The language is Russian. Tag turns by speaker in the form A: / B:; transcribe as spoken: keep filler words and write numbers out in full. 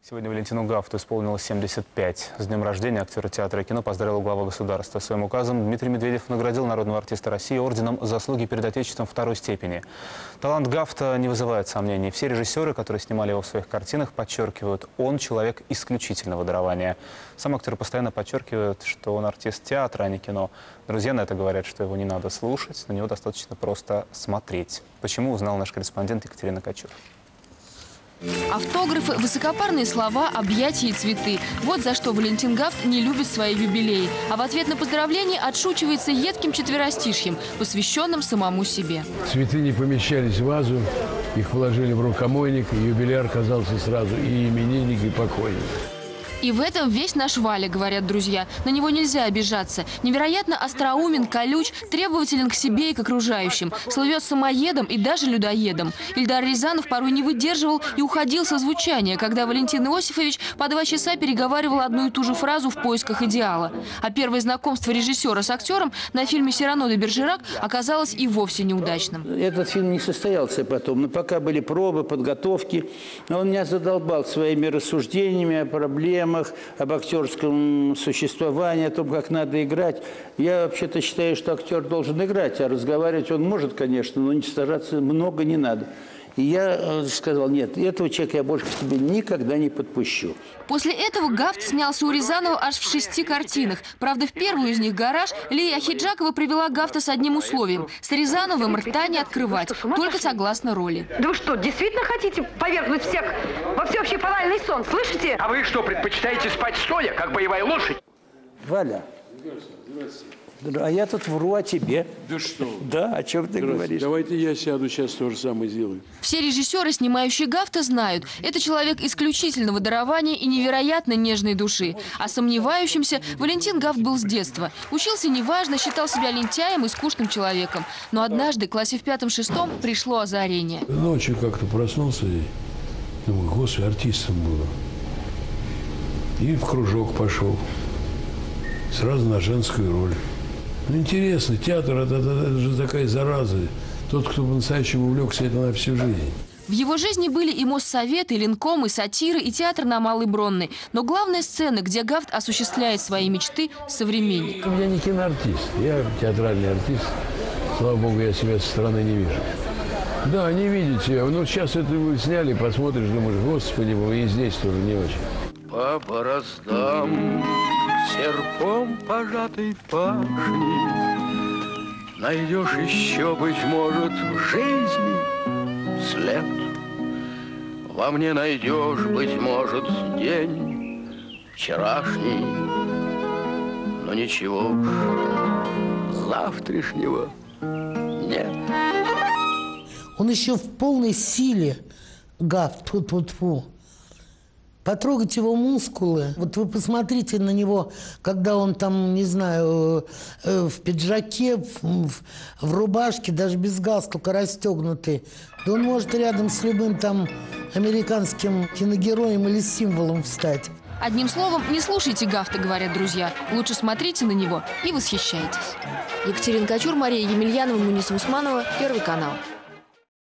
A: Сегодня Валентину Гафту исполнилось семьдесят пять. С днем рождения актера театра и кино поздравил глава государства. Своим указом Дмитрий Медведев наградил народного артиста России орденом «Заслуги перед Отечеством» второй степени. Талант Гафта не вызывает сомнений. Все режиссеры, которые снимали его в своих картинах, подчеркивают, он человек исключительного дарования. Сам актер постоянно подчеркивает, что он артист театра, а не кино. Друзья на это говорят, что его не надо слушать, на него достаточно просто смотреть. Почему, узнал наш корреспондент Екатерина Качур.
B: Автографы, высокопарные слова, объятия и цветы. Вот за что Валентин Гафт не любит свои юбилеи. А в ответ на поздравление отшучивается едким четверостишьем, посвященным самому себе.
C: Цветы не помещались в вазу, их положили в рукомойник, и юбиляр оказался сразу и именинник, и покойник.
B: И в этом весь наш Валя, говорят друзья. На него нельзя обижаться. Невероятно остроумен, колюч, требователен к себе и к окружающим. Слывет самоедом и даже людоедом. Ильдар Рязанов порой не выдерживал и уходил со звучания, когда Валентин Иосифович по два часа переговаривал одну и ту же фразу в поисках идеала. А первое знакомство режиссера с актером на фильме «Сирано де Бержерак» оказалось и вовсе неудачным.
D: Этот фильм не состоялся потом, но пока были пробы, подготовки. Он меня задолбал своими рассуждениями о проблемах, об актерском существовании, о том, как надо играть. Я вообще-то считаю, что актер должен играть, а разговаривать он может, конечно, но не стараться много не надо. И я сказал, нет, этого человека я больше к себе никогда не подпущу.
B: После этого Гафт снялся у Рязанова аж в шести картинах. Правда, в первую из них «Гараж» Лия Ахеджакова привела Гафта с одним условием. С Рязановым рта не открывать, только согласно роли.
E: Да вы что, действительно хотите повергнуть всех во всеобщий повальный сон, слышите?
F: А вы что, предпочитаете спать стоя, как боевая лошадь?
D: Валя, а я тут вру о тебе.
C: Да что?
D: Да, о чем ты говоришь?
C: Давайте я сяду, сейчас то же самое сделаю.
B: Все режиссеры, снимающие Гафта, знают, это человек исключительного дарования и невероятно нежной души. А сомневающимся Валентин Гафт был с детства. Учился неважно, считал себя лентяем и скучным человеком. Но однажды, в классе в пятом-шестом, пришло озарение.
C: Ночью как-то проснулся и думаю, господи, артистом буду. И в кружок пошел. Сразу на женскую роль. Ну, интересно, театр это, это, это же такая зараза. Тот, кто по-настоящему увлекся, это на всю жизнь.
B: В его жизни были и Моссовет, и Ленком, и сатиры, и театр на Малой Бронной. Но главная сцена, где Гафт осуществляет свои мечты, современник.
C: Я не киноартист, я театральный артист. Слава богу, я себя со стороны не вижу. Да, не видите. Ну, сейчас это вы сняли, посмотришь, думаешь, господи, вы и здесь тоже не очень.
F: По бороздам серпом пожатой пашни найдешь еще, быть может, в жизни след. Во мне найдешь, быть может, день вчерашний, но ничего уж завтрашнего нет.
G: Он еще в полной силе, Гафт, тьфу-тьфу-тьфу. Потрогать его мускулы. Вот вы посмотрите на него, когда он там, не знаю, в пиджаке, в, в рубашке, даже без галстука расстегнутый. Да он может рядом с любым там американским киногероем или символом встать.
B: Одним словом, не слушайте Гафта, говорят друзья. Лучше смотрите на него и восхищайтесь. Екатерина Качур, Мария Емельянова, Муниса Усманова, Первый канал.